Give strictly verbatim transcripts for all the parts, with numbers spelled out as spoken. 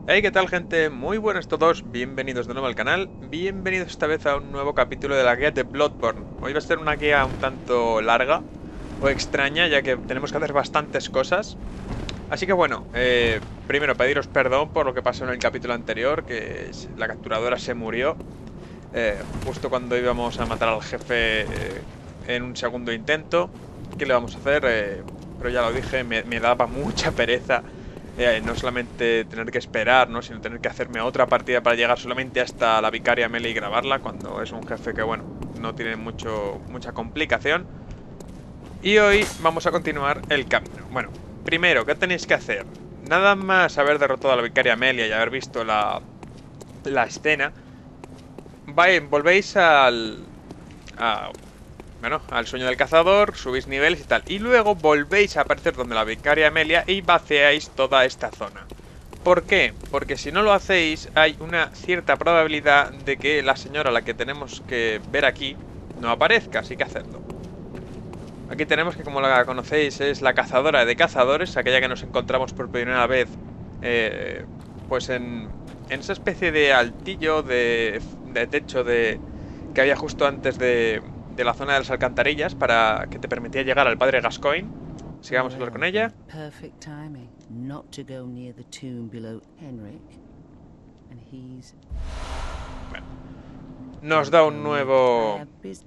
Hey, ¿qué tal, gente? Muy buenas todos, bienvenidos de nuevo al canal, bienvenidos esta vez a un nuevo capítulo de la guía de Bloodborne. Hoy va a ser una guía un tanto larga o extraña, ya que tenemos que hacer bastantes cosas. Así que bueno, eh, primero pediros perdón por lo que pasó en el capítulo anterior, que la capturadora se murió eh, justo cuando íbamos a matar al jefe eh, en un segundo intento. ¿Qué le vamos a hacer? Eh, pero ya lo dije, me, me daba mucha pereza eh, no solamente tener que esperar, ¿no? Sino tener que hacerme otra partida para llegar solamente hasta la Vicaria Mele y grabarla, cuando es un jefe que, bueno, no tiene mucho, mucha complicación. Y hoy vamos a continuar el camino. Bueno, primero, ¿qué tenéis que hacer? Nada más haber derrotado a la Vicaria Amelia y haber visto la, la escena, vais, volvéis al... A, bueno, al sueño del cazador, subís niveles y tal. Y luego volvéis a aparecer donde la Vicaria Amelia y vaciáis toda esta zona. ¿Por qué? Porque si no lo hacéis, hay una cierta probabilidad de que la señora a la que tenemos que ver aquí no aparezca, así que hacedlo. Aquí tenemos que, como la conocéis, es la cazadora de cazadores, aquella que nos encontramos por primera vez, eh, pues en, en esa especie de altillo de, de techo de que había justo antes de, de la zona de las alcantarillas para que te permitía llegar al padre Gascoigne. Sigamos a hablar con Well, ella. then, perfect timing not to go near the tomb below Henrik. And he's Bueno, nos don't da go un near. I nuevo, have business.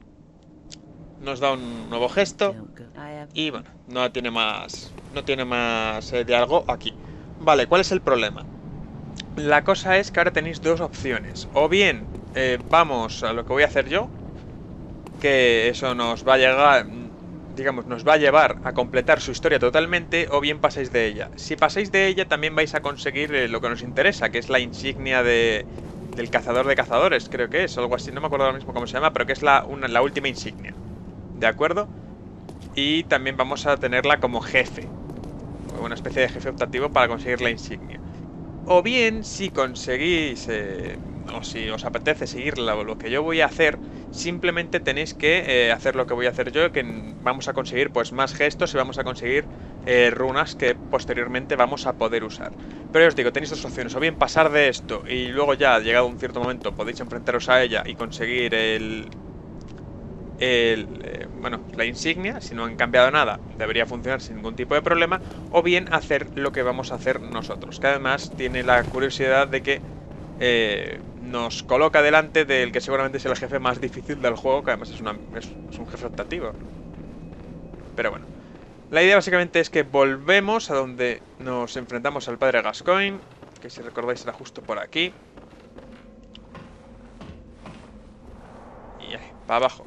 nos da un nuevo gesto. Don't go. I have. Y bueno, no tiene más, no tiene más eh, de algo aquí. Vale, ¿cuál es el problema? La cosa es que ahora tenéis dos opciones. O bien eh, vamos a lo que voy a hacer yo, que eso nos va a llegar, digamos, nos va a llevar a completar su historia totalmente, o bien pasáis de ella. Si pasáis de ella también vais a conseguir eh, lo que nos interesa, que es la insignia de, del cazador de cazadores, creo que es, algo así, no me acuerdo ahora mismo cómo se llama, pero que es la, una, la última insignia. ¿De acuerdo? Y también vamos a tenerla como jefe, una especie de jefe optativo para conseguir la insignia. O bien, si conseguís, eh, o si os apetece seguir lo, lo que yo voy a hacer, simplemente tenéis que eh, hacer lo que voy a hacer yo, que vamos a conseguir pues más gestos y vamos a conseguir eh, runas que posteriormente vamos a poder usar. Pero ya os digo, tenéis dos opciones, o bien pasar de esto y luego ya, llegado un cierto momento, podéis enfrentaros a ella y conseguir el... El, eh, bueno, la insignia, si no han cambiado nada, debería funcionar sin ningún tipo de problema, o bien hacer lo que vamos a hacer nosotros, que además tiene la curiosidad de que eh, nos coloca delante del que seguramente es el jefe más difícil del juego, que además es, una, es, es un jefe optativo. Pero bueno, la idea básicamente es que volvemos a donde nos enfrentamos al padre Gascoigne, que si recordáis era justo por aquí. Y ahí, para abajo.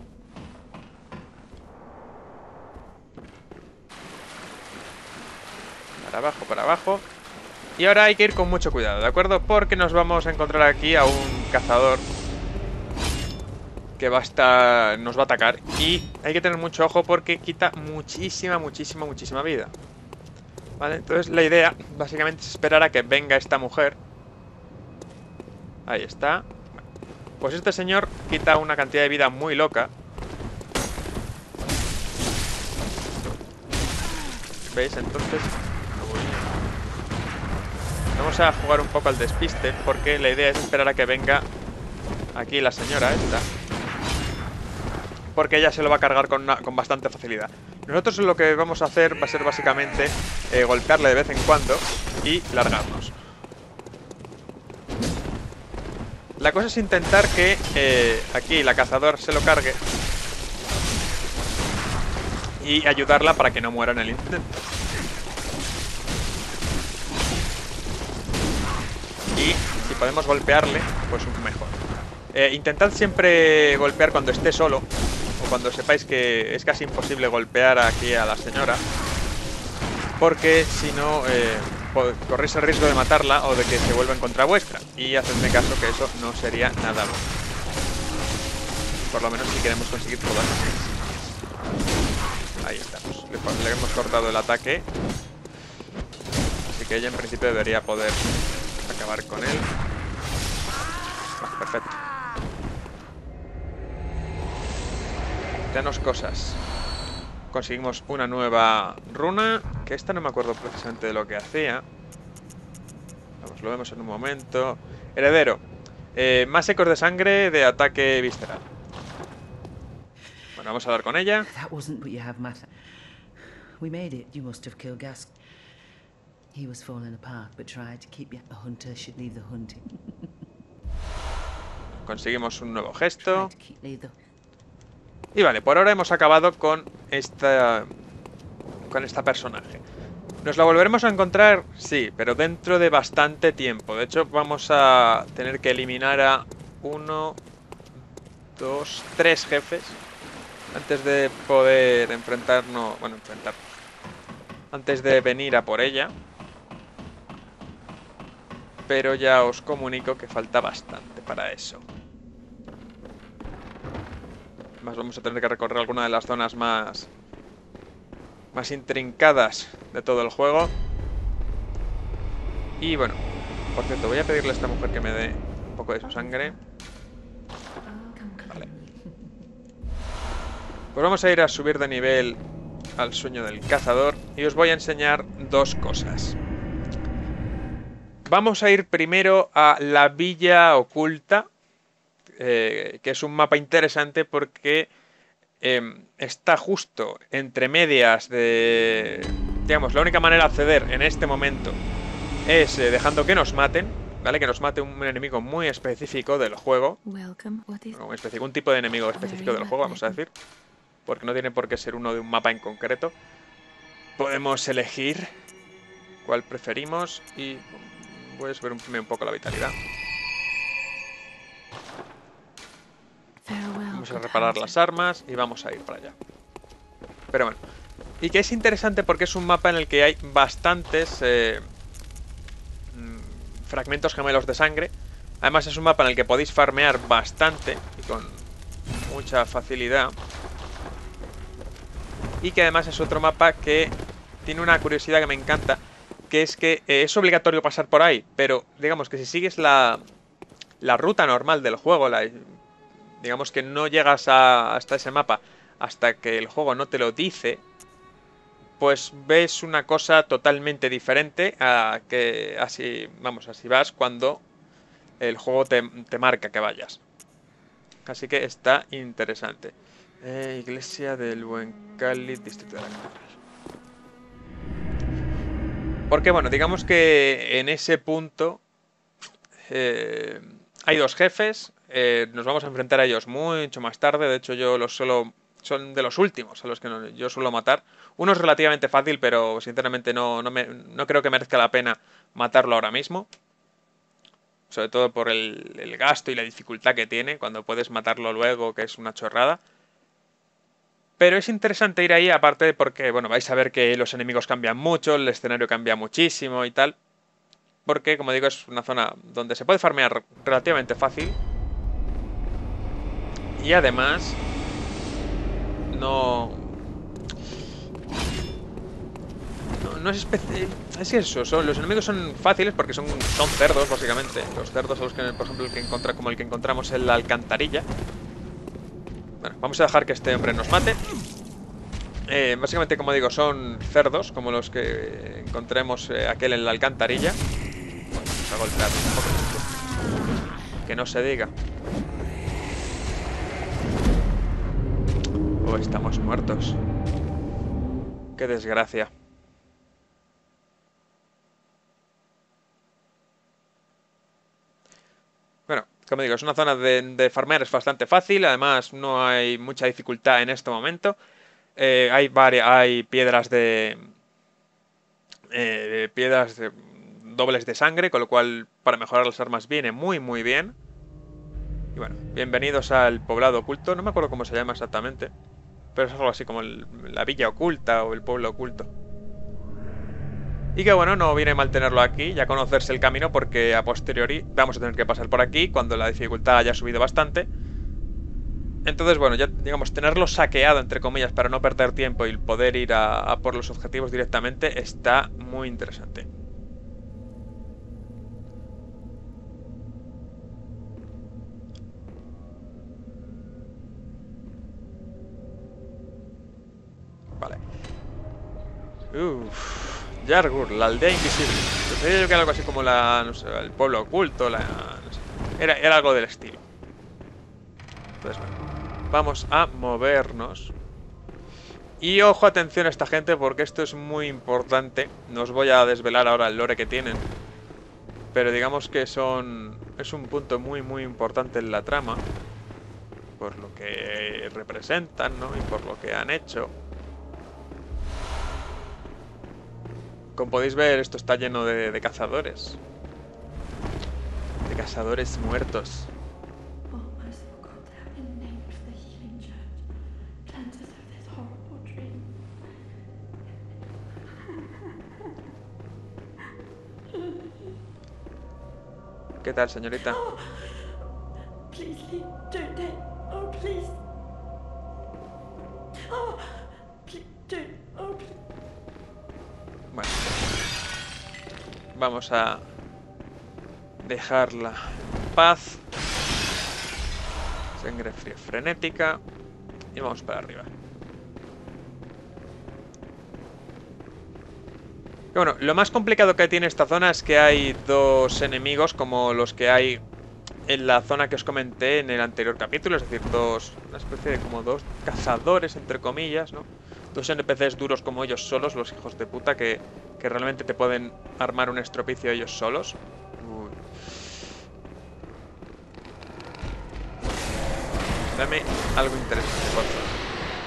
Para abajo, para abajo. Y ahora hay que ir con mucho cuidado, ¿de acuerdo? Porque nos vamos a encontrar aquí a un cazador que va a estar, nos va a atacar. Y hay que tener mucho ojo porque quita muchísima, muchísima, muchísima vida. ¿Vale? Entonces la idea básicamente es esperar a que venga esta mujer. Ahí está. Pues este señor quita una cantidad de vida muy loca. ¿Veis? Entonces... Vamos a jugar un poco al despiste, porque la idea es esperar a que venga aquí la señora esta, porque ella se lo va a cargar con, una, con bastante facilidad. Nosotros lo que vamos a hacer va a ser básicamente eh, golpearle de vez en cuando y largarnos. La cosa es intentar que eh, aquí la cazadora se lo cargue y ayudarla para que no muera en el intento. Y si podemos golpearle, pues mejor. Eh, intentad siempre golpear cuando esté solo, o cuando sepáis que es casi imposible golpear aquí a la señora, porque si no, eh, corréis el riesgo de matarla o de que se vuelva en contra vuestra. Y hacedme caso que eso no sería nada bueno. Por lo menos si queremos conseguir todas las insignias. Ahí estamos. Le, le hemos cortado el ataque. Así que ella en principio debería poder acabar con él. Ah, perfecto. Danos cosas. Conseguimos una nueva runa, que esta no me acuerdo precisamente de lo que hacía. Vamos, lo vemos en un momento. Heredero. Eh, más ecos de sangre de ataque visceral. Bueno, vamos a hablar con ella. That wasn't what you have, Martha. We made it. You must have killed Gas. He was falling apart, but tried to keep you. A hunter should leave the hunting. Conseguimos un nuevo gesto. Tried to keep leave the... Y vale, por ahora hemos acabado con esta... Con esta personaje. ¿Nos la volveremos a encontrar? Sí, pero dentro de bastante tiempo. De hecho, vamos a tener que eliminar a uno, dos, tres jefes antes de poder enfrentarnos... Bueno, enfrentarnos. Antes de venir a por ella. Pero ya os comunico que falta bastante para eso. Además vamos a tener que recorrer alguna de las zonas más... más intrincadas de todo el juego. Y bueno, por cierto, voy a pedirle a esta mujer que me dé un poco de su sangre. Vale. Pues vamos a ir a subir de nivel al sueño del cazador y os voy a enseñar dos cosas. Vamos a ir primero a la Villa Oculta, eh, que es un mapa interesante porque eh, está justo entre medias de... Digamos, la única manera de acceder en este momento es eh, dejando que nos maten, ¿vale? Que nos mate un enemigo muy específico del juego. Welcome. What is... Un, específico, un tipo de enemigo específico del juego, vamos a decir. Porque no tiene por qué ser uno de un mapa en concreto. Podemos elegir cuál preferimos y voy a subir un, un poco la vitalidad. Farewell, Vamos a good reparar hunter. las armas y vamos a ir para allá. Pero bueno. Y que es interesante porque es un mapa en el que hay bastantes eh, mm, fragmentos gemelos de sangre. Además es un mapa en el que podéis farmear bastante y con mucha facilidad. Y que además es otro mapa que tiene una curiosidad que me encanta, que es que eh, es obligatorio pasar por ahí, pero digamos que si sigues la, la ruta normal del juego, la, digamos que no llegas a, hasta ese mapa hasta que el juego no te lo dice, pues ves una cosa totalmente diferente a que así, vamos, así vas cuando el juego te, te marca que vayas. Así que está interesante. Eh, Iglesia del Buen Cáliz, Distrito de la Catedral. Porque bueno, digamos que en ese punto eh, hay dos jefes. Eh, nos vamos a enfrentar a ellos mucho más tarde. De hecho, yo los suelo... Son de los últimos a los que no, yo suelo matar. Uno es relativamente fácil, pero sinceramente no, no, me, no creo que merezca la pena matarlo ahora mismo. Sobre todo por el, el gasto y la dificultad que tiene, cuando puedes matarlo luego, que es una chorrada. Pero es interesante ir ahí, aparte porque, bueno, vais a ver que los enemigos cambian mucho, el escenario cambia muchísimo y tal. Porque, como digo, es una zona donde se puede farmear relativamente fácil. Y además... No... No, no es especial... Es eso, son, los enemigos son fáciles porque son, son cerdos, básicamente. Los cerdos son los que, por ejemplo, el que encontra, como el que encontramos en la alcantarilla. Bueno, vamos a dejar que este hombre nos mate. Eh, básicamente, como digo, son cerdos, como los que encontremos eh, aquel en la alcantarilla. Bueno, vamos a golpear un poco. Que no se diga. Oh, estamos muertos. Qué desgracia. Bueno, como digo, es una zona de, de farmear, es bastante fácil. Además, no hay mucha dificultad en este momento. Eh, hay varias, hay piedras de... Eh, piedras de, dobles de sangre, con lo cual para mejorar las armas viene muy muy bien. Y bueno, bienvenidos al poblado oculto. No me acuerdo cómo se llama exactamente, pero es algo así como el, la villa oculta o el pueblo oculto. Y que bueno, no viene mal tenerlo aquí, ya conocerse el camino, porque a posteriori vamos a tener que pasar por aquí cuando la dificultad haya subido bastante. Entonces bueno, ya digamos, tenerlo saqueado entre comillas para no perder tiempo y poder ir a, a por los objetivos directamente está muy interesante. Vale. Uff, Yargur, la aldea invisible. Entonces yo que algo así como la, no sé, el pueblo oculto, la, no sé. Era, era algo del estilo. Entonces, bueno, vamos a movernos. Y ojo, atención a esta gente, porque esto es muy importante. No os voy a desvelar ahora el lore que tienen, pero digamos que son es un punto muy muy importante en la trama, por lo que representan, ¿no? Y por lo que han hecho. Como podéis ver, esto está lleno de, de cazadores. De cazadores muertos. ¿Qué tal, señorita? Oh, please leave. Don't take. Oh, please. Oh, please don't. Oh, please. Bueno, vamos a dejarla en paz. Sangre fría frenética. Y vamos para arriba. Y bueno, lo más complicado que tiene esta zona es que hay dos enemigos como los que hay en la zona que os comenté en el anterior capítulo. Es decir, dos, una especie de como dos cazadores, entre comillas, ¿no? Dos N P Cs duros como ellos solos, los hijos de puta, que, que realmente te pueden armar un estropicio ellos solos. Uy. Dame algo interesante, por favor.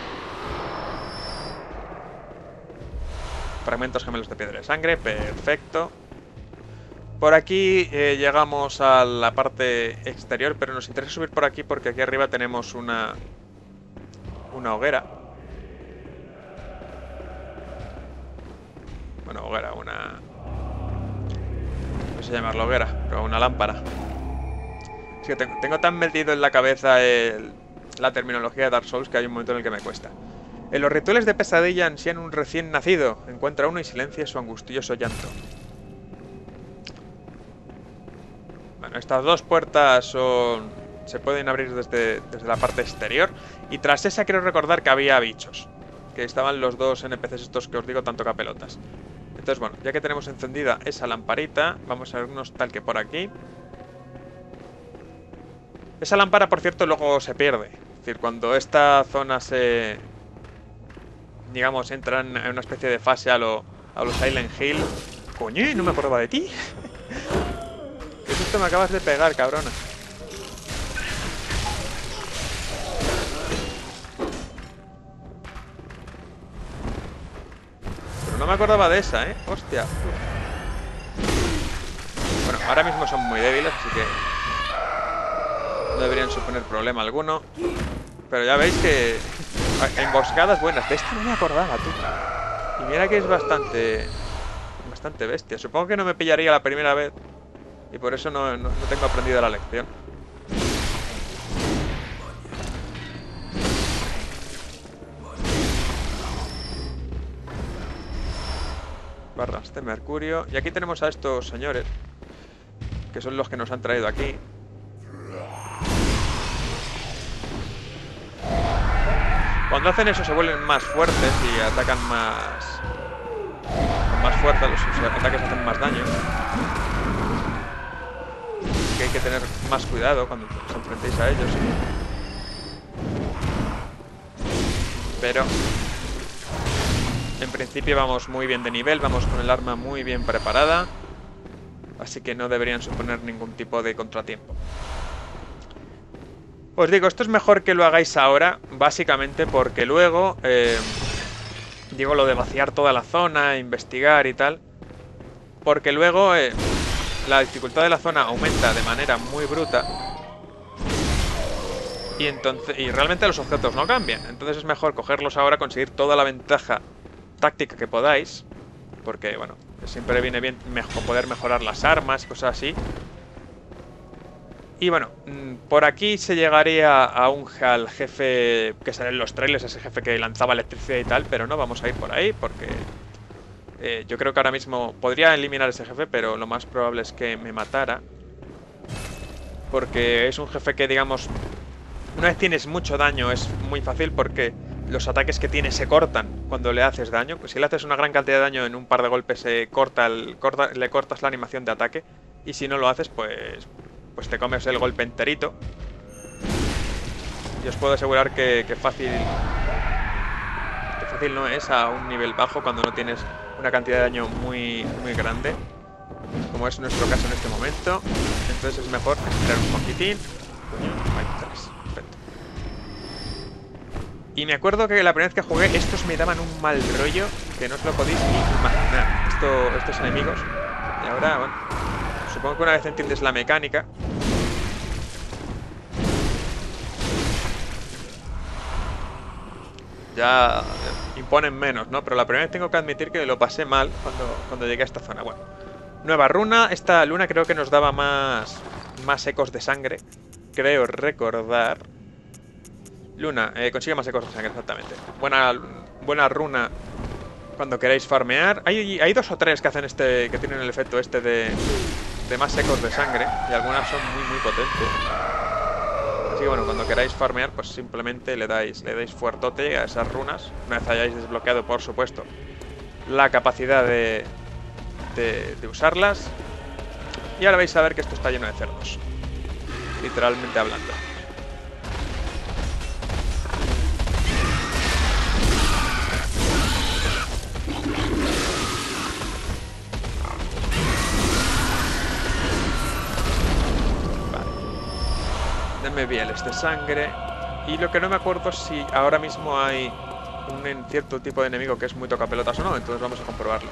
Fragmentos gemelos de piedra de sangre, perfecto. Por aquí eh, llegamos a la parte exterior, pero nos interesa subir por aquí porque aquí arriba tenemos una una hoguera. Bueno, hoguera, una... no sé llamarlo hoguera, pero una lámpara. Es que tengo, tengo tan metido en la cabeza el, la terminología de Dark Souls que hay un momento en el que me cuesta. En los rituales de pesadilla ansían un recién nacido. Encuentra uno y silencia su angustioso llanto. Bueno, estas dos puertas son... se pueden abrir desde, desde la parte exterior. Y tras esa quiero recordar que había bichos. Que estaban los dos N P Cs estos que os digo tanto capelotas. Entonces, bueno, ya que tenemos encendida esa lamparita, vamos a vernos tal que por aquí. Esa lámpara, por cierto, luego se pierde. Es decir, cuando esta zona se... digamos, entran en una especie de fase a lo, a los Silent Hill. Coño, no me acordaba de ti. ¿Qué susto me acabas de pegar, cabrona? Pero no me acordaba de esa, ¿eh? Hostia. Bueno, ahora mismo son muy débiles, así que no deberían suponer problema alguno. Pero ya veis que... emboscadas buenas. De esto no me acordaba, tú. Y mira que es bastante... bastante bestia. Supongo que no me pillaría la primera vez. Y por eso no, no, no tengo aprendida la lección. Barras de mercurio. Y aquí tenemos a estos señores, que son los que nos han traído aquí. Cuando hacen eso se vuelven más fuertes y atacan más... con más fuerza, los ataques hacen más daño. Así que hay que tener más cuidado cuando os enfrentéis a ellos. Pero... en principio vamos muy bien de nivel, vamos con el arma muy bien preparada. Así que no deberían suponer ningún tipo de contratiempo. Os digo, esto es mejor que lo hagáis ahora, básicamente porque luego, eh, digo lo de vaciar toda la zona, investigar y tal, porque luego eh, la dificultad de la zona aumenta de manera muy bruta y, entonces, y realmente los objetos no cambian. Entonces es mejor cogerlos ahora, conseguir toda la ventaja táctica que podáis, porque bueno, siempre viene bien mejor poder mejorar las armas, cosas así. Y bueno, por aquí se llegaría a un, al jefe que sale en los trailers, ese jefe que lanzaba electricidad y tal, pero no vamos a ir por ahí porque eh, yo creo que ahora mismo podría eliminar ese jefe, pero lo más probable es que me matara. Porque es un jefe que, digamos, una vez tienes mucho daño es muy fácil porque los ataques que tiene se cortan cuando le haces daño. Pues si le haces una gran cantidad de daño en un par de golpes, se corta el, corta, le cortas la animación de ataque. Y si no lo haces, pues, pues te comes el golpe enterito. Y os puedo asegurar que, que fácil... Que fácil no es a un nivel bajo cuando no tienes una cantidad de daño muy, muy grande. Como es nuestro caso en este momento. Entonces es mejor esperar un poquitín. Coño, ahí tres. Perfecto. Y me acuerdo que la primera vez que jugué, estos me daban un mal rollo que no os lo podéis ni imaginar. Esto, estos enemigos. Y ahora, bueno, supongo que una vez entiendes la mecánica... Ya imponen menos, ¿no? Pero la primera vez tengo que admitir que lo pasé mal cuando, cuando llegué a esta zona. Bueno, nueva runa. Esta luna creo que nos daba más, más ecos de sangre. Creo recordar... Luna, eh, consigue más ecos de sangre, exactamente. Buena, buena runa cuando queráis farmear. Hay, hay dos o tres que hacen este, que tienen el efecto este de, de más ecos de sangre. Y algunas son muy, muy potentes. Así que bueno, cuando queráis farmear, pues simplemente le dais, le dais fuertote a esas runas. Una vez hayáis desbloqueado, por supuesto, la capacidad de, de, de usarlas. Y ahora vais a ver que esto está lleno de cerdos. Literalmente hablando. Denme bieles de sangre. Y lo que no me acuerdo es si ahora mismo hay un cierto tipo de enemigo que es muy tocapelotas o no. Entonces vamos a comprobarlo.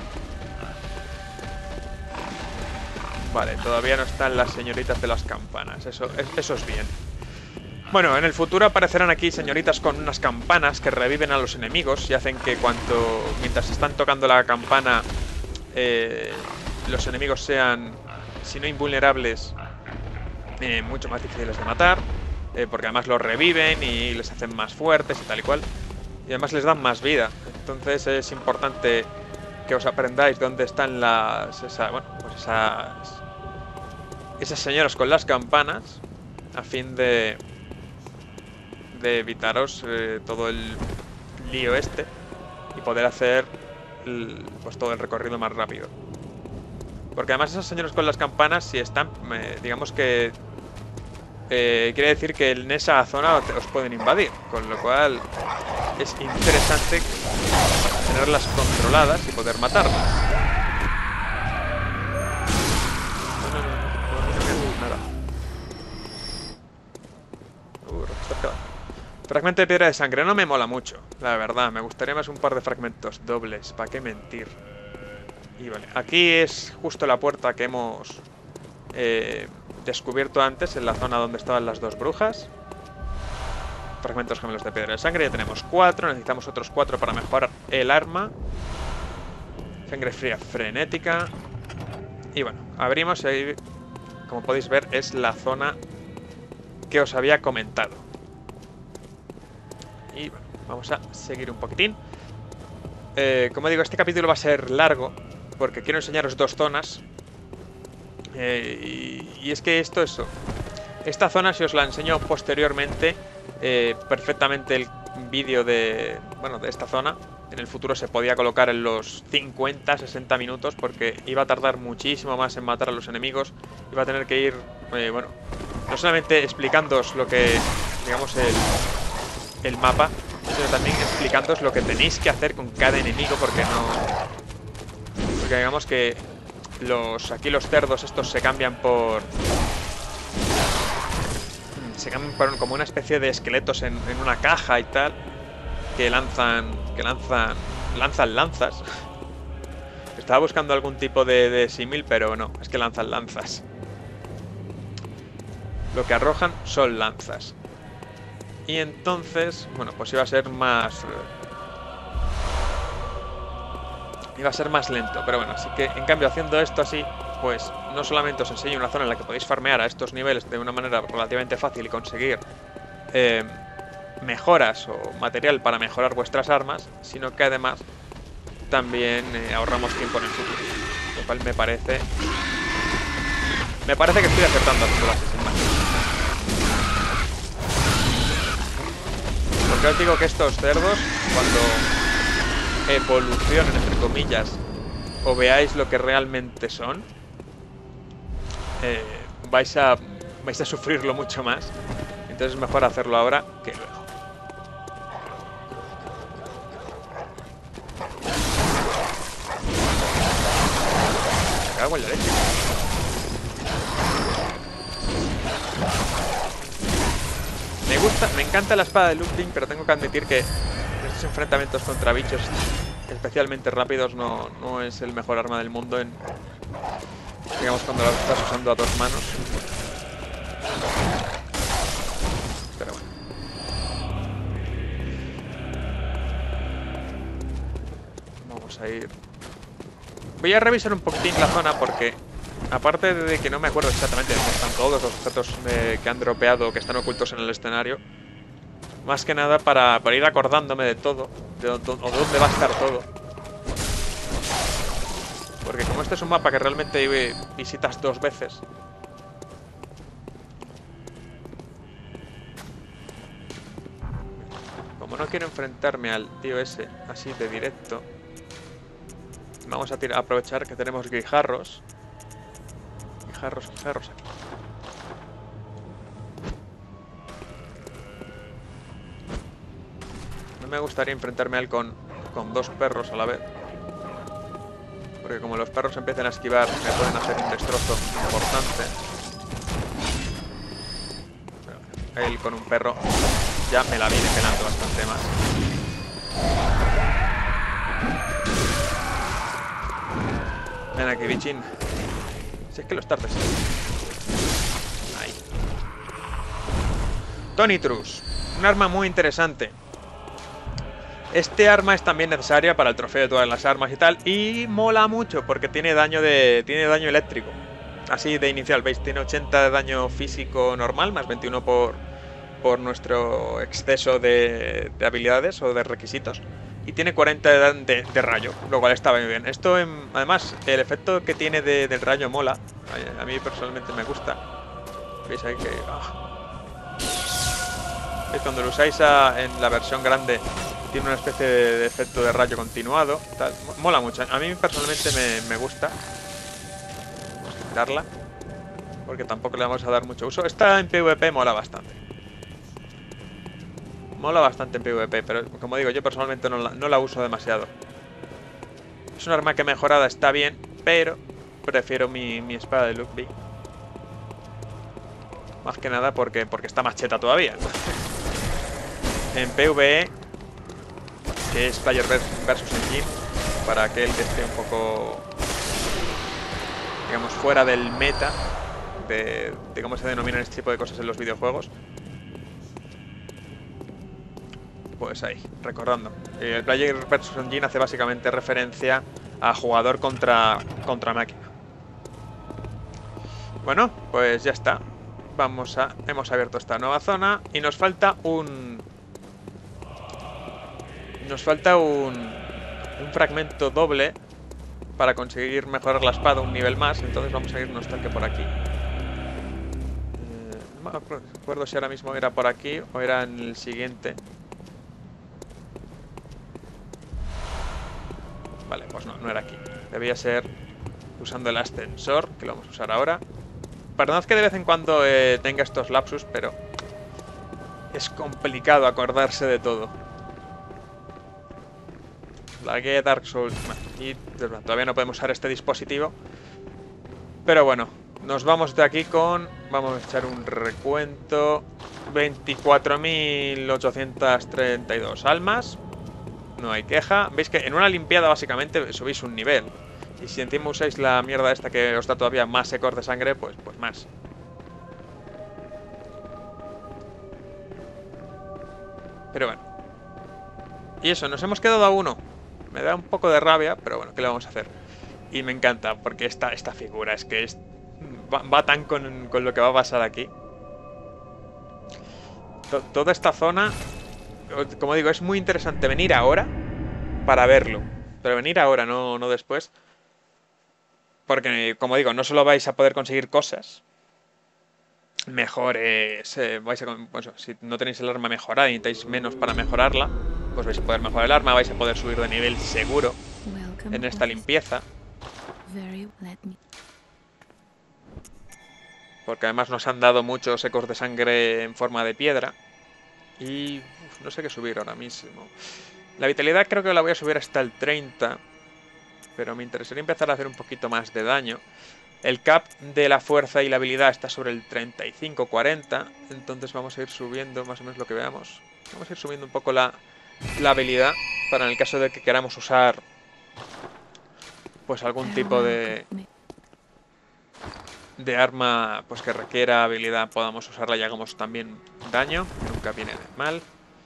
Vale, todavía no están las señoritas de las campanas. Eso, eso es bien. Bueno, en el futuro aparecerán aquí señoritas con unas campanas que reviven a los enemigos y hacen que cuando, mientras están tocando la campana, eh, los enemigos sean, si no invulnerables, eh, mucho más difíciles de matar, eh, porque además los reviven y les hacen más fuertes y tal y cual, y además les dan más vida. Entonces es importante que os aprendáis dónde están las, esa, bueno, pues esas, esas señoras con las campanas, a fin de... de evitaros eh, todo el lío este y poder hacer el, pues todo el recorrido más rápido. Porque además esos señores con las campanas, si están, eh, digamos que eh, quiere decir que en esa zona os pueden invadir, con lo cual es interesante tenerlas controladas y poder matarlas. No, no, no, no, no, no me hace nada. Uh, está quedando. Fragmento de piedra de sangre. No me mola mucho, la verdad. Me gustaría más un par de fragmentos dobles. ¿Para qué mentir? Y vale. Aquí es justo la puerta que hemos eh, descubierto antes, en la zona donde estaban las dos brujas. Fragmentos gemelos de piedra de sangre. Ya tenemos cuatro. Necesitamos otros cuatro para mejorar el arma. Sangre fría frenética. Y bueno, abrimos y ahí, como podéis ver, es la zona que os había comentado. Y bueno, vamos a seguir un poquitín. Eh, como digo, este capítulo va a ser largo, porque quiero enseñaros dos zonas. Eh, y, y es que esto, eso. Esta zona, si os la enseño posteriormente, eh, perfectamente el vídeo de, bueno, de esta zona, en el futuro se podía colocar en los cincuenta, sesenta minutos, porque iba a tardar muchísimo más en matar a los enemigos. Iba a tener que ir, eh, bueno, no solamente explicándoos lo que, digamos, el... el mapa, sino también explicándoos lo que tenéis que hacer con cada enemigo, porque no... Porque digamos que los aquí los cerdos estos se cambian por... Se cambian por como una especie de esqueletos en, en una caja y tal, que lanzan... que lanzan... lanzan lanzas. Estaba buscando algún tipo de, de símil, pero no, es que lanzan lanzas. Lo que arrojan son lanzas. Y entonces, bueno, pues iba a ser más... Iba a ser más lento, pero bueno, así que en cambio haciendo esto así, pues no solamente os enseño una zona en la que podéis farmear a estos niveles de una manera relativamente fácil y conseguir eh, mejoras o material para mejorar vuestras armas, sino que además también eh, ahorramos tiempo en el futuro, lo cual me parece... Me parece que estoy acertando haciendo las sin más. Porque Ya os digo que estos cerdos, cuando evolucionen, entre comillas, o veáis lo que realmente son, eh, vais a vais a sufrirlo mucho más. Entonces es mejor hacerlo ahora que luego. Me cago en la leche. Me gusta, me encanta la espada de Lupin, pero tengo que admitir que estos enfrentamientos contra bichos especialmente rápidos no, no es el mejor arma del mundo en, digamos, cuando la estás usando a dos manos. Pero bueno. Vamos a ir... Voy a revisar un poquitín la zona porque, aparte de que no me acuerdo exactamente de dónde están todos los objetos eh, que han dropeado, que están ocultos en el escenario, más que nada para, para ir acordándome de todo, de, de, o de dónde va a estar todo. Porque como este es un mapa que realmente visitas dos veces, como no quiero enfrentarme al tío ese así de directo, vamos a tirar, aprovechar que tenemos guijarros. Guijarros, guijarros aquí. No me gustaría enfrentarme a él con, con dos perros a la vez. Porque como los perros empiecen a esquivar, me pueden hacer un destrozo importante. Pero él con un perro ya me la viene pelando bastante más. Ven aquí, bichín. Si es que lo estás resistiendo. Ahí. Tonitrus. Un arma muy interesante. Este arma es también necesaria para el trofeo de todas las armas y tal. Y mola mucho porque tiene daño de. tiene daño eléctrico. Así de inicial, ¿veis? Tiene ochenta de daño físico normal, más veintiuno por, por nuestro exceso de, de habilidades o de requisitos. Y tiene cuarenta de, de, de rayo, lo cual está muy bien. Esto, en, además, el efecto que tiene de, del rayo mola. A, a mí personalmente me gusta. ¿Veis ahí que...? Ah. ¿Veis? Cuando lo usáis a, en la versión grande, tiene una especie de, de efecto de rayo continuado. Tal. Mola mucho. A mí personalmente me, me gusta. Vamos a quitarla, porque tampoco le vamos a dar mucho uso. Esta en PvP mola bastante. Mola bastante en PvP, pero como digo, yo personalmente no la, no la uso demasiado. Es un arma que mejorada está bien, pero prefiero mi, mi espada de Lupin. Más que nada porque, porque está más cheta todavía. En PvE, que es Player versus Engine, para aquel que esté un poco, digamos, fuera del meta de, de cómo se denominan este tipo de cosas en los videojuegos. Pues ahí, recordando. El Player versus Engine hace básicamente referencia a jugador contra, contra máquina. Bueno, pues ya está. Vamos a... Hemos abierto esta nueva zona y nos falta un... Nos falta un... Un fragmento doble para conseguir mejorar la espada un nivel más. Entonces vamos a irnos tal que por aquí. Eh, no me acuerdo si ahora mismo era por aquí o era en el siguiente. Vale, pues no, no era aquí. Debía ser usando el ascensor, que lo vamos a usar ahora. Perdonad que de vez en cuando eh, tenga estos lapsus, pero es complicado acordarse de todo. La guía de Dark Souls... Y todavía no podemos usar este dispositivo. Pero bueno, nos vamos de aquí con... Vamos a echar un recuento. veinticuatro mil ochocientas treinta y dos almas. No hay queja. Veis que en una limpiada básicamente subís un nivel. Y si encima usáis la mierda esta que os da todavía más secor de sangre, pues, pues más. Pero bueno. Y eso, nos hemos quedado a uno. Me da un poco de rabia, pero bueno, ¿qué le vamos a hacer? Y me encanta, porque esta, esta figura es que es, va, va tan con, con lo que va a pasar aquí. T- toda esta zona... Como digo, es muy interesante venir ahora para verlo. Pero venir ahora, no, no después. Porque, como digo, no solo vais a poder conseguir cosas, mejores... Eh, vais a, pues, si no tenéis el arma mejorada y necesitáis menos para mejorarla, pues vais a poder mejorar el arma, vais a poder subir de nivel seguro en esta limpieza. Porque además nos han dado muchos ecos de sangre en forma de piedra. Y uf, no sé qué subir ahora mismo. La vitalidad creo que la voy a subir hasta el treinta. Pero me interesaría empezar a hacer un poquito más de daño. El cap de la fuerza y la habilidad está sobre el treinta y cinco cuarenta. Entonces vamos a ir subiendo más o menos lo que veamos. Vamos a ir subiendo un poco la, la habilidad. Para en el caso de que queramos usar pues algún tipo de... de arma pues que requiera habilidad, podamos usarla y hagamos también daño, que nunca viene mal.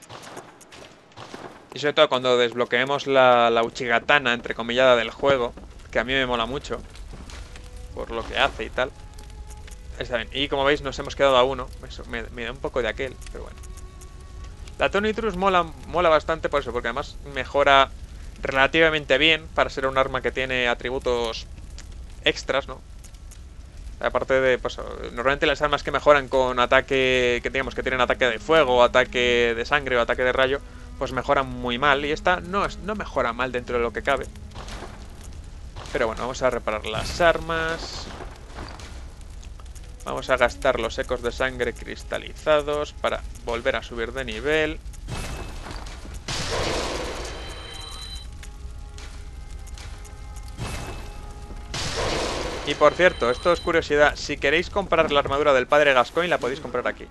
Y sobre todo cuando desbloqueemos la, la Uchigatana, entrecomillada, del juego, que a mí me mola mucho, por lo que hace y tal. Está bien. Y como veis nos hemos quedado a uno, eso me, me da un poco de aquel, pero bueno. La Tonitrus mola, mola bastante por eso, porque además mejora relativamente bien para ser un arma que tiene atributos extras, ¿no? Aparte de, pues, normalmente las armas que mejoran con ataque, que digamos que tienen ataque de fuego, ataque de sangre o ataque de rayo, pues mejoran muy mal. Y esta no, es, no mejora mal dentro de lo que cabe. Pero bueno, vamos a reparar las armas. Vamos a gastar los ecos de sangre cristalizados para volver a subir de nivel. Y por cierto, esto es curiosidad, si queréis comprar la armadura del padre Gascoigne, la podéis comprar aquí.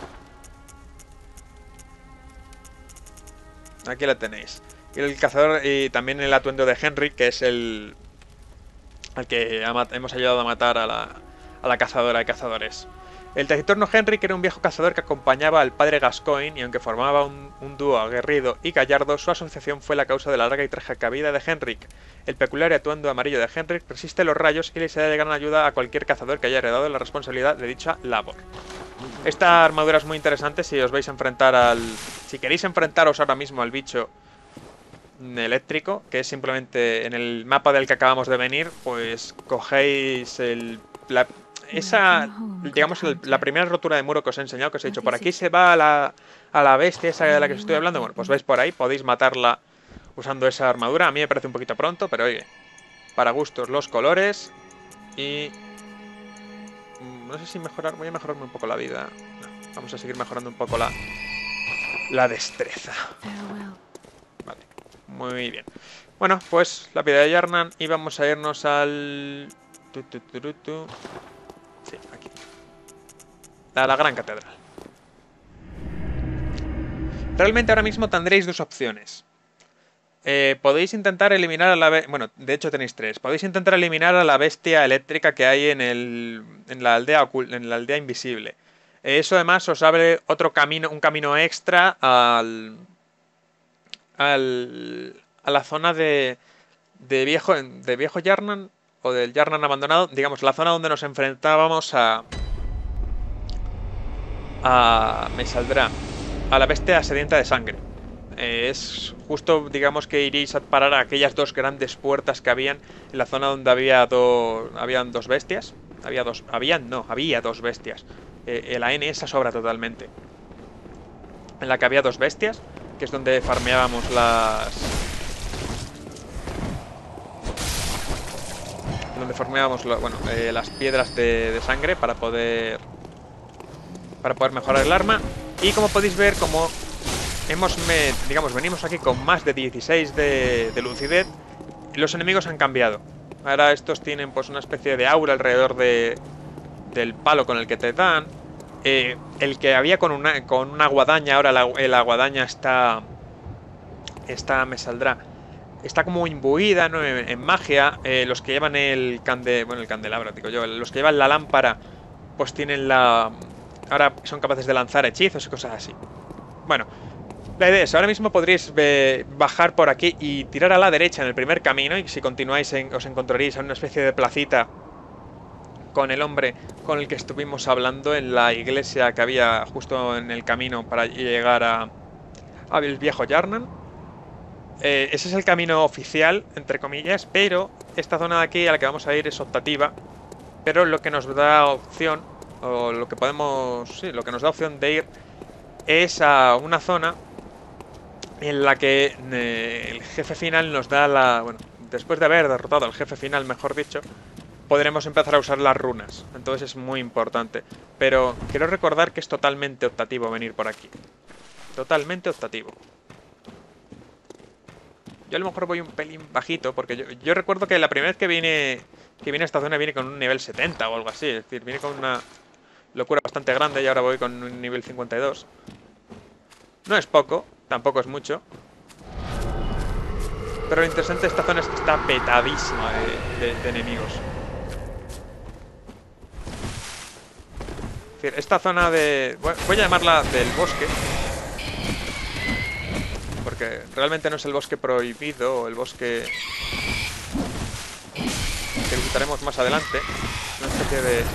Aquí la tenéis. Y el cazador, y también el atuendo de Henry, que es el... al que hemos ayudado a matar a la, a la cazadora de cazadores. El taciturno Henry, que era un viejo cazador que acompañaba al padre Gascoigne, y aunque formaba un, un dúo aguerrido y gallardo, su asociación fue la causa de la larga y trágica vida de Henrik. El peculiar atuendo amarillo de Henrik resiste los rayos y le será de gran ayuda a cualquier cazador que haya heredado la responsabilidad de dicha labor. Esta armadura es muy interesante si os vais a enfrentar al... si queréis enfrentaros ahora mismo al bicho eléctrico, que es simplemente en el mapa del que acabamos de venir, pues cogéis el... La, esa, digamos, el, la primera rotura de muro que os he enseñado, que os he dicho, por aquí se va a la, a la bestia esa de la que os estoy hablando. Bueno, pues vais por ahí, podéis matarla usando esa armadura. A mí me parece un poquito pronto, pero oye, para gustos los colores. Y... no sé si mejorar, voy a mejorarme un poco la vida. No, vamos a seguir mejorando un poco la, la destreza. Vale, muy bien. Bueno, pues la piedra de Yarnan y vamos a irnos al... Tu, tu, tu, tu, tu. Sí, aquí. A la gran catedral. Realmente ahora mismo tendréis dos opciones. Eh, podéis intentar eliminar a la... Bueno, de hecho tenéis tres. Podéis intentar eliminar a la bestia eléctrica que hay en, el, en, la, aldea en la aldea invisible. Eso además os abre otro camino, un camino extra al... al a la zona de... de viejo, de viejo Yarnan... o del Yarnan abandonado, digamos, la zona donde nos enfrentábamos a... a... me saldrá... a la bestia sedienta de sangre. Eh, es justo, digamos, que iréis a parar a aquellas dos grandes puertas que habían en la zona donde había dos... habían dos bestias. Había dos... habían, no, había dos bestias. Eh, la N esa sobra totalmente. En la que había dos bestias, que es donde farmeábamos las... donde farmeábamos lo, bueno, eh, las piedras de, de sangre para poder para poder mejorar el arma. Y como podéis ver, como hemos me, digamos venimos aquí con más de dieciséis de, de lucidez, los enemigos han cambiado. Ahora estos tienen pues una especie de aura alrededor de del palo con el que te dan. Eh, el que había con una con una guadaña, ahora la, la guadaña está está me saldrá está como imbuida, ¿no?, en, en magia. Eh, los que llevan el cande... bueno, el candelabro, digo yo. Los que llevan la lámpara, pues tienen la... ahora son capaces de lanzar hechizos y cosas así. Bueno, la idea es, ahora mismo podréis eh, bajar por aquí y tirar a la derecha en el primer camino. Y si continuáis en, os encontraréis en una especie de placita con el hombre con el que estuvimos hablando en la iglesia que había justo en el camino para llegar a... al viejo Yarnan. Eh, ese es el camino oficial, entre comillas, pero esta zona de aquí a la que vamos a ir es optativa. Pero lo que nos da opción o lo que podemos, sí, lo que nos da opción de ir es a una zona en la que eh, el jefe final nos da la, bueno, después de haber derrotado al jefe final, mejor dicho, podremos empezar a usar las runas. Entonces es muy importante. Pero quiero recordar que es totalmente optativo venir por aquí. Totalmente optativo. Yo a lo mejor voy un pelín bajito, porque yo, yo recuerdo que la primera vez que vine, que vine a esta zona vine con un nivel setenta o algo así. Es decir, vine con una locura bastante grande y ahora voy con un nivel cincuenta y dos. No es poco, tampoco es mucho. Pero lo interesante de esta zona es que está petadísima de, de, de enemigos. Es decir, esta zona de... voy a llamarla del bosque, porque realmente no es el bosque prohibido o el bosque que visitaremos más adelante. Una especie de...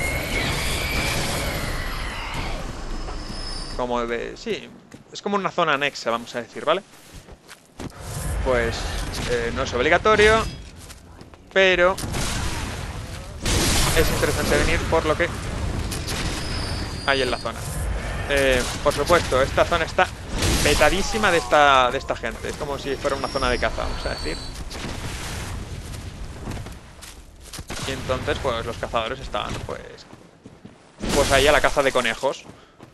como de... sí, es como una zona anexa, vamos a decir, ¿vale? Pues eh, no es obligatorio, pero es interesante venir por lo que hay en la zona. Eh, por supuesto, esta zona está petadísima de esta, de esta gente. Es como si fuera una zona de caza, vamos a decir. Y entonces, pues los cazadores están, pues, pues ahí a la caza de conejos.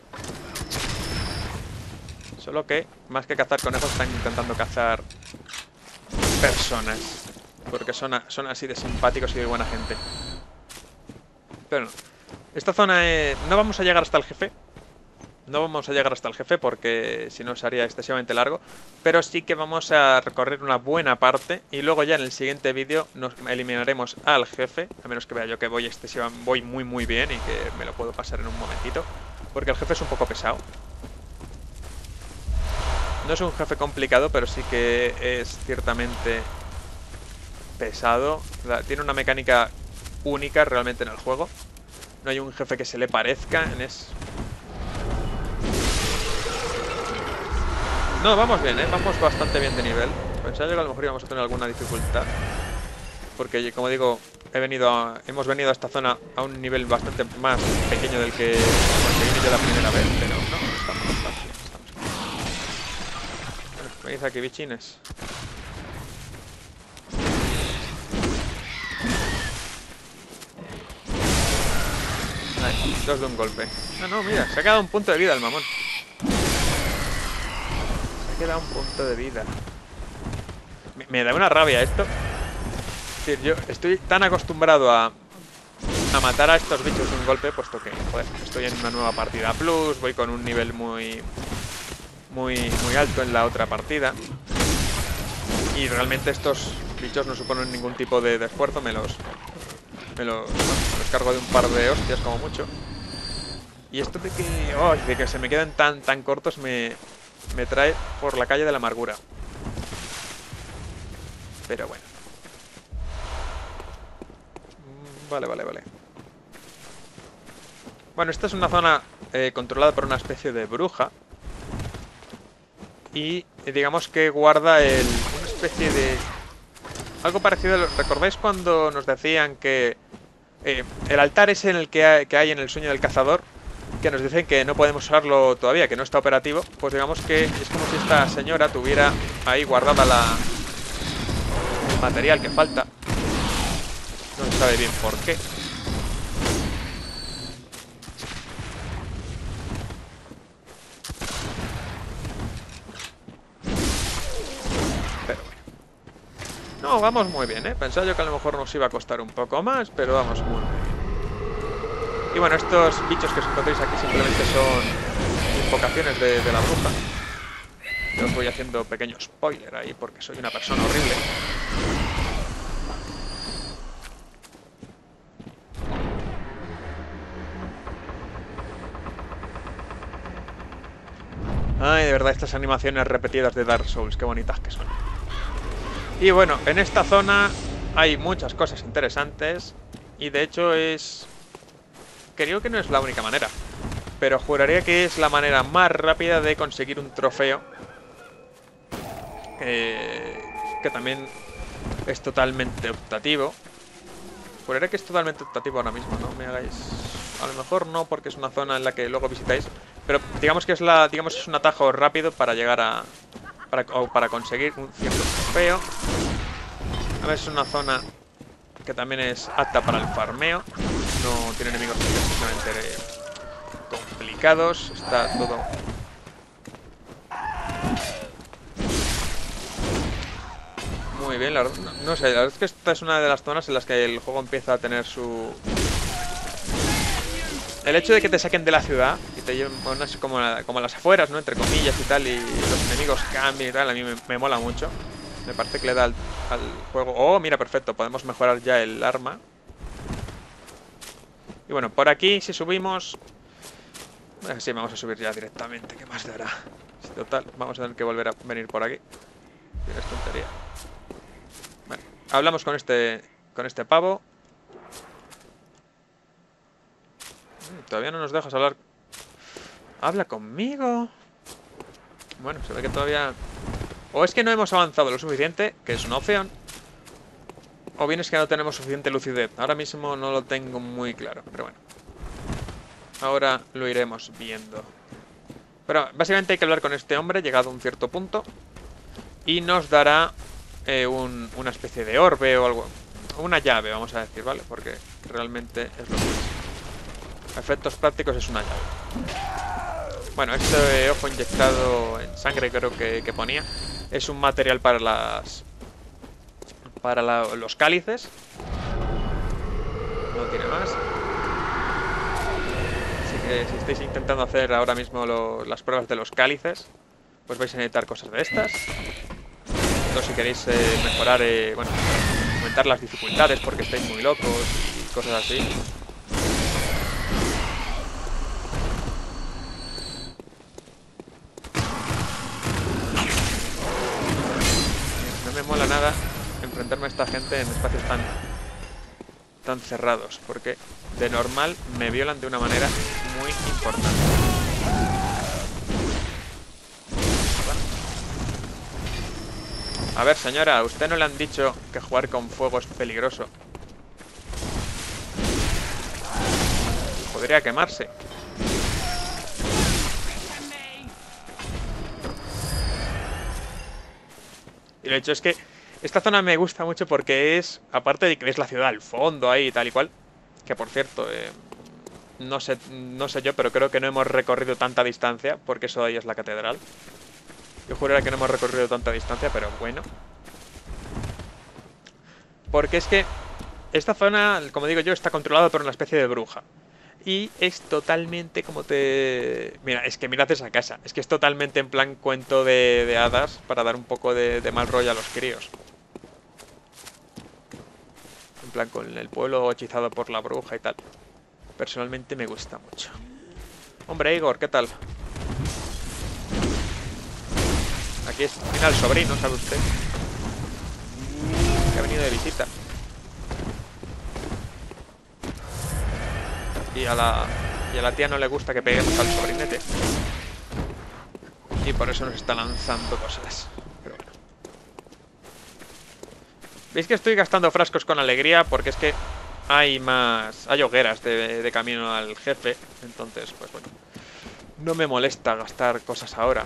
Solo que, más que cazar conejos, están intentando cazar personas. Porque son, a, son así de simpáticos y de buena gente. Pero no. Esta zona es... no vamos a llegar hasta el jefe. No vamos a llegar hasta el jefe porque si no sería excesivamente largo. Pero sí que vamos a recorrer una buena parte. Y luego ya en el siguiente vídeo nos eliminaremos al jefe. A menos que vea yo que voy excesivamente, voy muy muy bien y que me lo puedo pasar en un momentito. Porque el jefe es un poco pesado. No es un jefe complicado, pero sí que es ciertamente pesado. Tiene una mecánica única realmente en el juego. No hay un jefe que se le parezca en es... No, vamos bien, ¿eh? Vamos bastante bien de nivel. Pensaba yo que a lo mejor íbamos a tener alguna dificultad. Porque, como digo, he venido a... hemos venido a esta zona a un nivel bastante más pequeño del que, del que vine yo la primera vez. Pero no, estamos bastante bien. Venid aquí, bichines. Ahí, dos de un golpe. Ah, no, mira, se ha quedado un punto de vida el mamón. Se ha quedado un punto de vida. Me, me da una rabia esto. Es decir, yo estoy tan acostumbrado a, a matar a estos bichos de un golpe, puesto que, joder, estoy en una nueva partida plus, voy con un nivel muy... muy, muy alto en la otra partida. Y realmente estos bichos no suponen ningún tipo de, de esfuerzo. Me los, me los, bueno, me los cargo de un par de hostias como mucho. Y esto de que, oh, de que se me queden tan, tan cortos me, me trae por la calle de la amargura. Pero bueno. Vale, vale, vale. Bueno, esta es una zona eh, controlada por una especie de bruja. Y digamos que guarda el, una especie de... algo parecido. ¿Recordáis cuando nos decían que eh, el altar ese en el que hay, que hay en el sueño del cazador? Que nos dicen que no podemos usarlo todavía, que no está operativo. Pues digamos que es como si esta señora tuviera ahí guardada la... el material que falta. No se sabe bien por qué. No, vamos muy bien, ¿eh? Pensaba yo que a lo mejor nos iba a costar un poco más, pero vamos muy bien. Y bueno, estos bichos que os encontréis aquí simplemente son invocaciones de, de la bruja. Yo os voy haciendo pequeño spoiler ahí porque soy una persona horrible. Ay, de verdad, estas animaciones repetidas de Dark Souls, qué bonitas que son. Y bueno, en esta zona hay muchas cosas interesantes. Y de hecho es... creo que no es la única manera, pero juraría que es la manera más rápida de conseguir un trofeo. Eh, que también es totalmente optativo. Juraría que es totalmente optativo ahora mismo, no me hagáis... A lo mejor no, porque es una zona en la que luego visitáis. Pero digamos que es la, digamos es un atajo rápido para llegar a... Para, o para conseguir un cierto trofeo. A ver, es una zona que también es apta para el farmeo. No tiene enemigos excesivamente complicados. Está todo... Muy bien, la verdad, no, no sé, la verdad es que esta es una de las zonas en las que el juego empieza a tener su... El hecho de que te saquen de la ciudad y te lleven unas como, a, como a las afueras, ¿no? Entre comillas y tal, y los enemigos cambien y tal, a mí me, me mola mucho. Me parece que le da al, al juego... Oh, mira, perfecto, podemos mejorar ya el arma. Y bueno, por aquí, si subimos... Bueno, sí, vamos a subir ya directamente, ¿qué más dará? Sí, total, vamos a tener que volver a venir por aquí. Es tontería. Bueno, hablamos con este, con este pavo. Todavía no nos dejas hablar. Habla conmigo. Bueno, se ve que todavía... O es que no hemos avanzado lo suficiente, que es una opción. O bien es que no tenemos suficiente lucidez. Ahora mismo no lo tengo muy claro, pero bueno. Ahora lo iremos viendo. Pero básicamente hay que hablar con este hombre, llegado a un cierto punto. Y nos dará eh, un, una especie de orbe o algo. Una llave, vamos a decir, ¿vale? Porque realmente es lo que es. A efectos prácticos es una llave. Bueno, este ojo inyectado en sangre creo que, que ponía. Es un material para las... Para la, los cálices. No tiene más. Así que si estáis intentando hacer ahora mismo lo, las pruebas de los cálices, pues vais a necesitar cosas de estas. Entonces si queréis eh, mejorar, eh, bueno, aumentar las dificultades porque estáis muy locos y cosas así. No me mola nada enfrentarme a esta gente en espacios tan, tan cerrados, porque de normal me violan de una manera muy importante. A ver, señora, ¿a usted no le han dicho que jugar con fuego es peligroso? Podría quemarse. Y el hecho es que esta zona me gusta mucho porque es, aparte de que ves la ciudad al fondo ahí y tal y cual, que por cierto, eh, no sé, no sé yo, pero creo que no hemos recorrido tanta distancia, porque eso de ahí es la catedral. Yo juraría que no hemos recorrido tanta distancia, pero bueno. Porque es que esta zona, como digo yo, está controlada por una especie de bruja. Y es totalmente como te... Mira, es que mirad esa casa. Es que es totalmente en plan cuento de, de hadas para dar un poco de, de mal rollo a los críos. En plan con el pueblo hechizado por la bruja y tal. Personalmente me gusta mucho. Hombre, Igor, ¿qué tal? Aquí es, mira, el sobrino, ¿sabe usted? Que ha venido de visita. Y a la, y a la tía no le gusta que peguemos al sobrinete. Y por eso nos está lanzando cosas. Pero bueno. ¿Veis que estoy gastando frascos con alegría? Porque es que hay más... Hay hogueras de, de camino al jefe. Entonces, pues bueno. No me molesta gastar cosas ahora.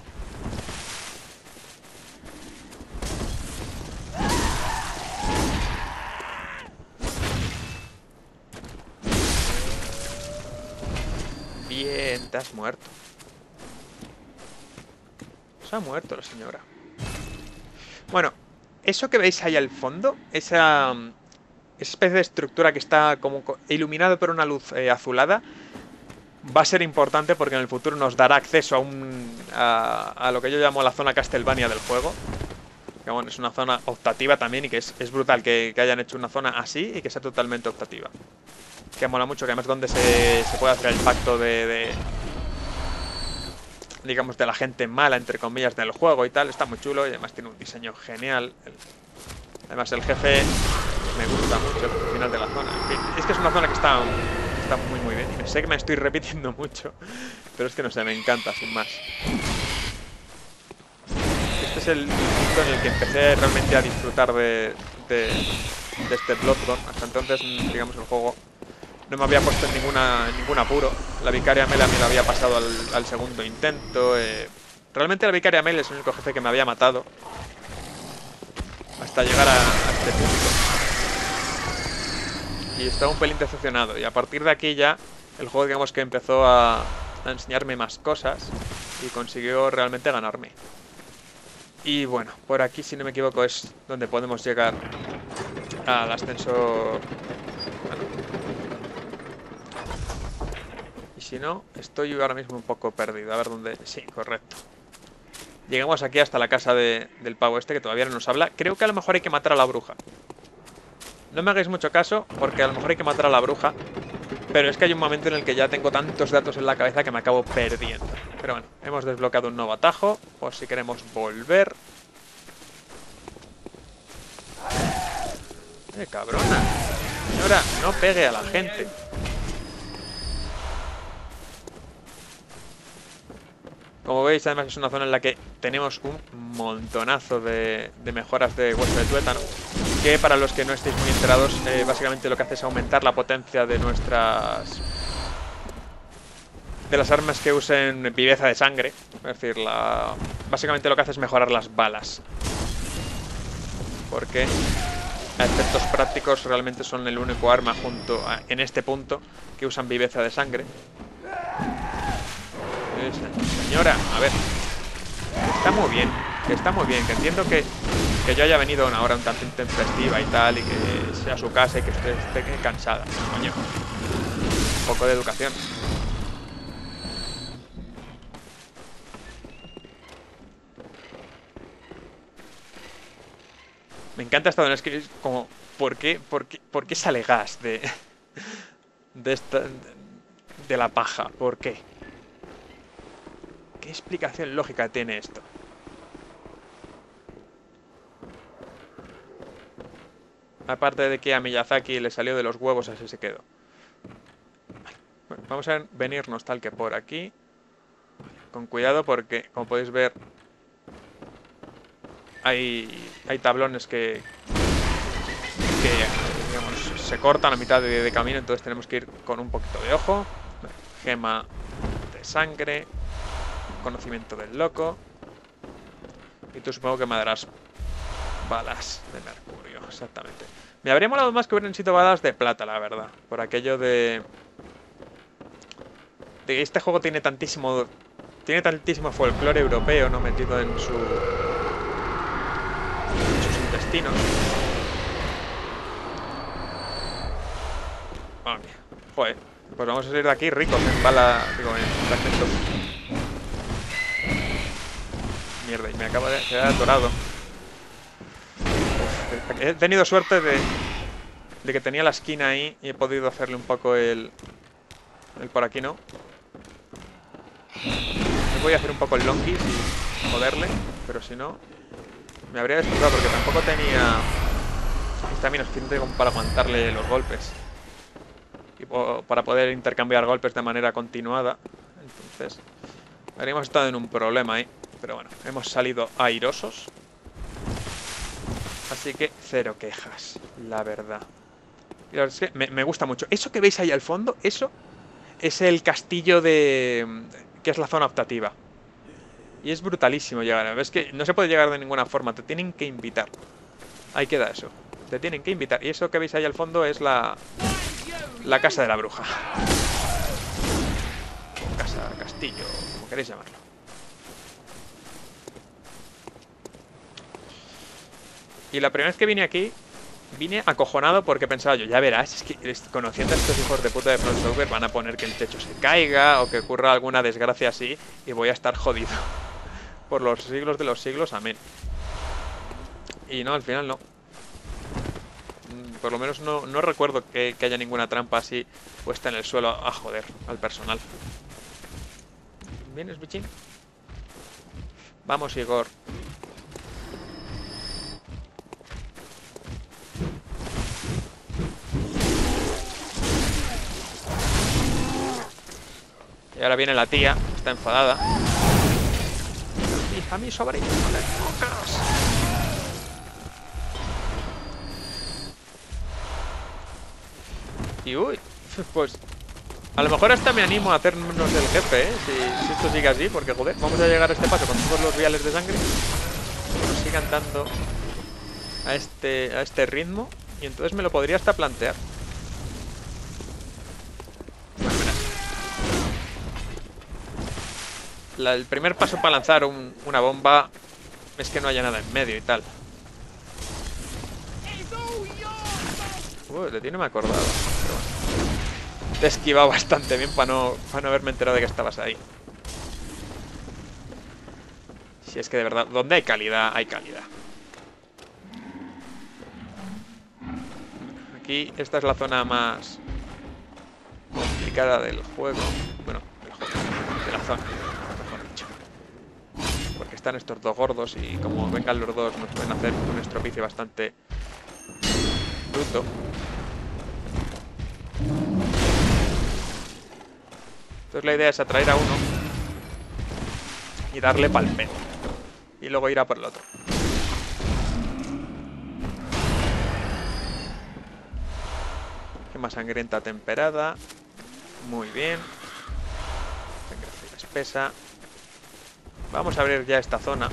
Bien, te has muerto. Se ha muerto la señora. Bueno, eso que veis ahí al fondo, esa, esa especie de estructura que está como iluminada por una luz eh, azulada, va a ser importante porque en el futuro nos dará acceso a, un, a, a lo que yo llamo la zona Castlevania del juego. Que bueno, es una zona optativa también y que es, es brutal que, que hayan hecho una zona así y que sea totalmente optativa. Que mola mucho, que además donde se, se puede hacer el pacto de, de... digamos, de la gente mala, entre comillas, del juego y tal. Está muy chulo y además tiene un diseño genial. El, además el jefe me gusta mucho, el final de la zona. En fin, es que es una zona que está, está muy muy bien. Y sé que me estoy repitiendo mucho, pero es que no sé, me encanta, sin más. Este es el punto en el que empecé realmente a disfrutar de, de, de este Bloodborne. Hasta entonces, digamos, el juego no me había puesto en ninguna, en ningún apuro. La Vicaria Mel a mí la había pasado al, al segundo intento. Eh. Realmente la Vicaria Mel es el único jefe que me había matado hasta llegar a, a este punto. Y estaba un pelín decepcionado. Y a partir de aquí ya el juego, digamos que empezó a, a enseñarme más cosas y consiguió realmente ganarme. Y bueno, por aquí, si no me equivoco, es donde podemos llegar al ascensor. Bueno. Y si no, estoy ahora mismo un poco perdido. A ver dónde... Sí, correcto. Llegamos aquí hasta la casa de, del pavo este, que todavía no nos habla. Creo que a lo mejor hay que matar a la bruja. No me hagáis mucho caso, porque a lo mejor hay que matar a la bruja. Pero es que hay un momento en el que ya tengo tantos datos en la cabeza que me acabo perdiendo. Pero bueno, hemos desbloqueado un nuevo atajo, por si queremos volver. ¡Eh, cabrona! Señora, no pegue a la gente. Como veis, además es una zona en la que tenemos un montonazo de, de mejoras de hueso de tuétano, que para los que no estéis muy enterados, eh, básicamente lo que hace es aumentar la potencia de nuestras... de las armas que usen viveza de sangre. Es decir, la... básicamente lo que hace es mejorar las balas. Porque a efectos prácticos realmente son el único arma junto a, en este punto que usan viveza de sangre. Señora, a ver, está muy bien, que está muy bien, que entiendo que, que yo haya venido a una hora un tanto intempestiva y tal, y que sea su casa y que usted esté cansada. Coño, un poco de educación. Me encanta esta zona, es que es como, ¿por qué, por qué, por qué sale gas de, de esta, de la paja? ¿Por qué? ¿Qué explicación lógica tiene esto? Aparte de que a Miyazaki le salió de los huevos, así se quedó. Bueno, vamos a venirnos tal que por aquí. Con cuidado porque, como podéis ver, hay, hay tablones que, que digamos, se cortan a mitad de, de camino, entonces tenemos que ir con un poquito de ojo. Gema de sangre. Conocimiento del loco. Y tú supongo que me darás balas de mercurio, exactamente. Me habría molado más que hubieran sido balas de plata, la verdad. Por aquello de... de que este juego tiene tantísimo... Tiene tantísimo folclore europeo, ¿no? Metido en su... en sus intestinos. Oh, mira. Joder. Pues vamos a salir de aquí ricos en bala... Digo, en fragmentos. Mierda, y me acabo de quedar atorado. He tenido suerte de, de que tenía la esquina ahí y he podido hacerle un poco el... el por aquí, ¿no? Me voy a hacer un poco el longi y joderle, pero si no... me habría destrozado porque tampoco tenía estamina suficiente como para aguantarle los golpes. Y para poder intercambiar golpes de manera continuada. Entonces, habríamos estado en un problema ahí. Pero bueno, hemos salido airosos. Así que cero quejas, la verdad. Y la verdad es que me, me gusta mucho. Eso que veis ahí al fondo, eso es el castillo de... que es la zona optativa. Y es brutalísimo llegar. Ves que no se puede llegar de ninguna forma, te tienen que invitar. Ahí queda eso. Te tienen que invitar. Y eso que veis ahí al fondo es la... la casa de la bruja. Casa, castillo, como queréis llamarlo. Y la primera vez que vine aquí, vine acojonado porque pensaba yo, ya verás, es que conociendo a estos hijos de puta de From Software van a poner que el techo se caiga o que ocurra alguna desgracia así y voy a estar jodido. Por los siglos de los siglos, amén. Y no, al final no. Por lo menos no, no recuerdo que, que haya ninguna trampa así puesta en el suelo a joder al personal. ¿Vienes, bichín? Vamos, Igor. Y ahora viene la tía, está enfadada. A mi sobrino no le tocas. Y uy, Pues a lo mejor hasta me animo a hacernos el jefe, ¿eh? Si, si esto sigue así, porque joder, vamos a llegar a este paso con todos los viales de sangre. Que nos sigan dando a este, a este ritmo. Y entonces me lo podría hasta plantear. Bueno, mira. La, el primer paso para lanzar un, una bomba es que no haya nada en medio y tal. Uy, de ti no me he acordado. Pero bueno. Te he esquivado bastante bien para no, para no haberme enterado de que estabas ahí. Si es que de verdad, donde hay calidad, hay calidad. Aquí, esta es la zona más complicada del juego. Bueno, del juego, de la zona, mejor dicho. Porque están estos dos gordos y como vengan los dos nos pueden hacer un estropicio bastante bruto. Entonces la idea es atraer a uno y darle pa'l pedo. Y luego ir a por el otro. Gema sangrienta temperada. Muy bien. Sangre fría espesa. Vamos a abrir ya esta zona.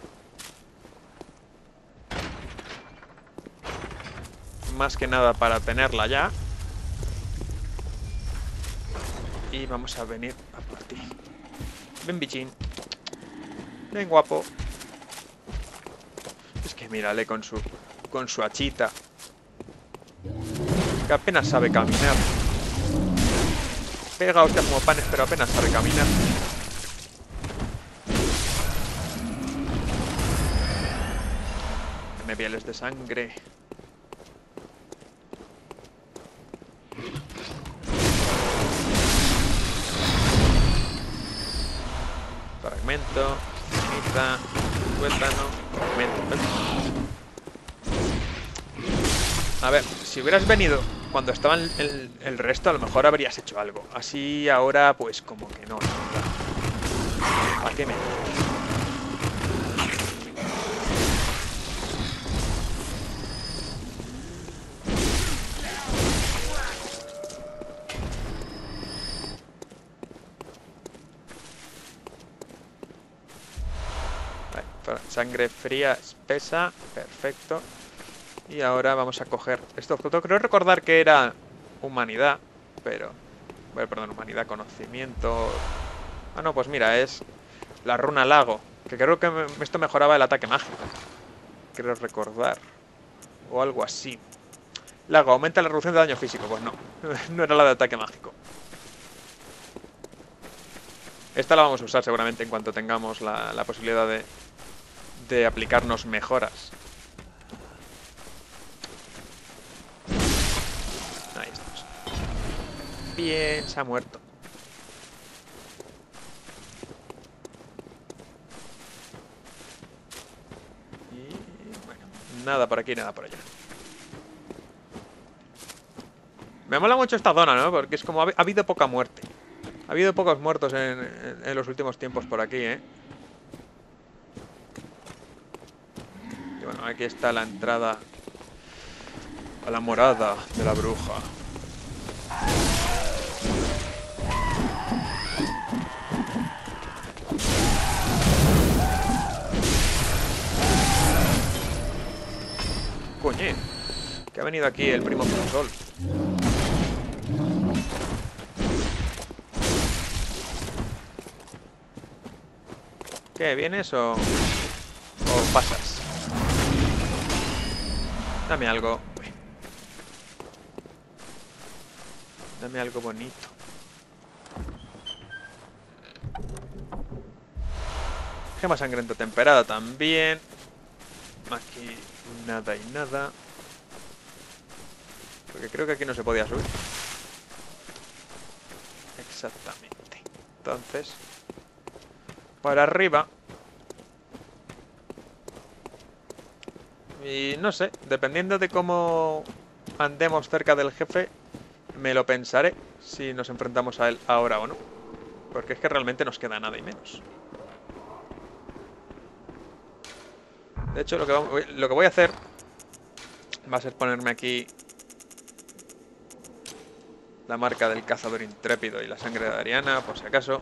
Más que nada para tenerla ya. Y vamos a venir a por ti. Ven, bichín. Ven, guapo. Es que mírale con su con su hachita. Que apenas sabe caminar. Pega hostia como panes, pero apenas sabe caminar. Me pieles de sangre. Fragmento, ceniza, tuétano, fragmento. A ver, si hubieras venido cuando estaban el, el, el resto, a lo mejor habrías hecho algo. Así ahora, pues como que no, la verdad. ¿Para qué me...? Vale, sangre fría, espesa, perfecto. Y ahora vamos a coger esto. Creo recordar que era humanidad, pero... Bueno, perdón, humanidad, conocimiento... Ah, no, pues mira, es la runa lago. Que creo que esto mejoraba el ataque mágico. Creo recordar. O algo así. Lago, aumenta la reducción de daño físico. Pues no, no era la de ataque mágico. Esta la vamos a usar seguramente en cuanto tengamos la, la posibilidad de, de aplicarnos mejoras. Ahí estamos. Bien, se ha muerto. Y bueno, nada por aquí, nada por allá. Me mola mucho esta zona, ¿no? Porque es como ha, ha habido poca muerte. Ha habido pocos muertos en, en, en los últimos tiempos por aquí, ¿eh? Y bueno, aquí está la entrada a la morada de la bruja. Coñe, que ha venido aquí el primo Sol. ¿Qué? ¿Vienes o, o pasas? Dame algo. Dame algo bonito. Gema sangrienta temperada también. Aquí nada y nada. Porque creo que aquí no se podía subir. Exactamente. Entonces... para arriba. Y no sé, dependiendo de cómo andemos cerca del jefe, me lo pensaré si nos enfrentamos a él ahora o no. Porque es que realmente nos queda nada y menos. De hecho, lo que, vamos, lo que voy a hacer va a ser ponerme aquí la marca del cazador intrépido y la sangre de Ariana, por si acaso.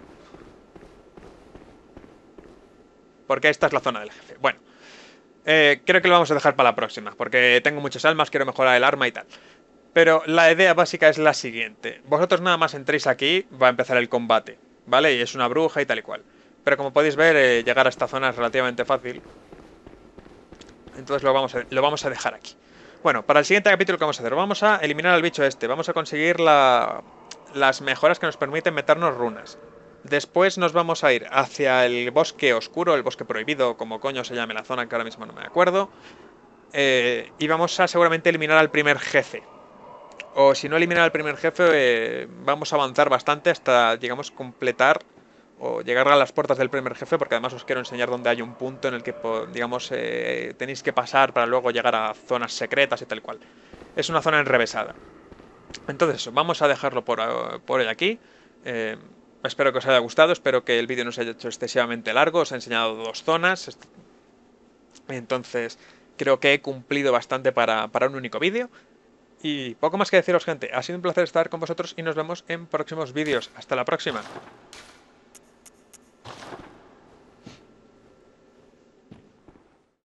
Porque esta es la zona del jefe. Bueno, eh, creo que lo vamos a dejar para la próxima, porque tengo muchas almas, quiero mejorar el arma y tal. Pero la idea básica es la siguiente. Vosotros nada más entréis aquí, va a empezar el combate, ¿vale? Y es una bruja y tal y cual. Pero como podéis ver, eh, llegar a esta zona es relativamente fácil. Entonces lo vamos, a, lo vamos a dejar aquí. Bueno, para el siguiente capítulo, ¿qué vamos a hacer? Vamos a eliminar al bicho este. Vamos a conseguir la, las mejoras que nos permiten meternos runas. Después nos vamos a ir hacia el bosque oscuro, el bosque prohibido, como coño se llame la zona, que ahora mismo no me acuerdo. Eh, y vamos a seguramente eliminar al primer jefe. O si no eliminar al primer jefe, eh, vamos a avanzar bastante hasta, digamos, completar o llegar a las puertas del primer jefe, porque además os quiero enseñar dónde hay un punto en el que, digamos, eh, tenéis que pasar para luego llegar a zonas secretas y tal cual. Es una zona enrevesada. Entonces eso, vamos a dejarlo por, por hoy aquí. Eh, espero que os haya gustado, espero que el vídeo no se haya hecho excesivamente largo, os he enseñado dos zonas. Entonces creo que he cumplido bastante para, para un único vídeo. Y poco más que deciros, gente. Ha sido un placer estar con vosotros y nos vemos en próximos vídeos. Hasta la próxima.